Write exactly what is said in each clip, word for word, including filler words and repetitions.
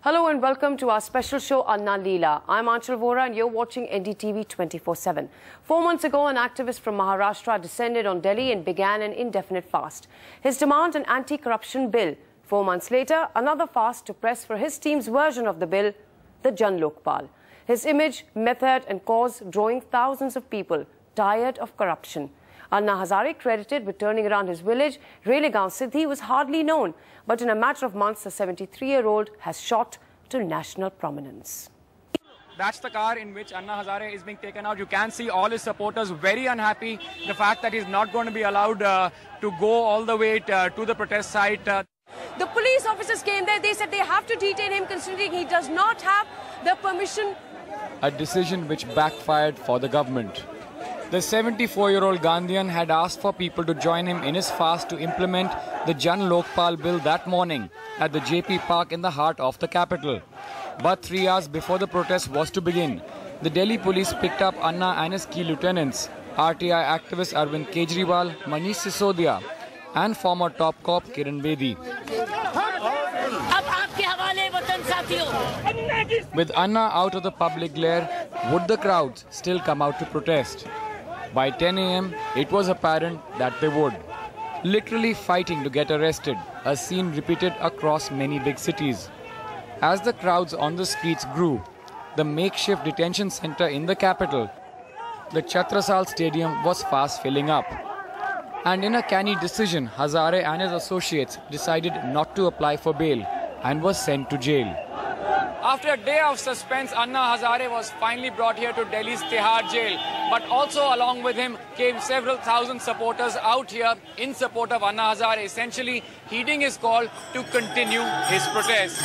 Hello and welcome to our special show Anna Leela. I'm Anchal Vora and you're watching N D T V twenty-four seven. Four months ago, an activist from Maharashtra descended on Delhi and began an indefinite fast. His demand an anti-corruption bill. Four months later, another fast to press for his team's version of the bill, the Jan Lokpal. His image, method and cause drawing thousands of people tired of corruption. Anna Hazare, credited with turning around his village, Relegaon Siddhi, was hardly known. But in a matter of months, the seventy-three-year-old has shot to national prominence. That's the car in which Anna Hazare is being taken out. You can see all his supporters very unhappy. The fact that he's not going to be allowed uh, to go all the way to, to the protest site. Uh. The police officers came there. They said they have to detain him considering he does not have the permission. A decision which backfired for the government. The seventy-four-year-old Gandhian had asked for people to join him in his fast to implement the Jan Lokpal bill that morning at the J P Park in the heart of the capital. But three hours before the protest was to begin, the Delhi police picked up Anna and his key lieutenants, R T I activist Arvind Kejriwal, Manish Sisodia and former top cop Kiran Bedi. With Anna out of the public glare, would the crowds still come out to protest? By ten A M, it was apparent that they would. Literally fighting to get arrested, a scene repeated across many big cities. As the crowds on the streets grew, the makeshift detention center in the capital, the Chhatrasal Stadium, was fast filling up. And in a canny decision, Hazare and his associates decided not to apply for bail and was sent to jail. After a day of suspense, Anna Hazare was finally brought here to Delhi's Tihar jail. But also along with him came several thousand supporters out here in support of Anna Hazare, essentially heeding his call to continue his protest.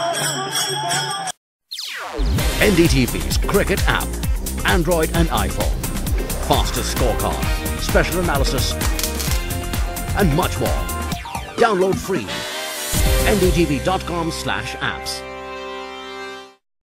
N D T V's cricket app, Android and iPhone. Fastest scorecard, special analysis and much more. Download free. N D T V dot com slash apps.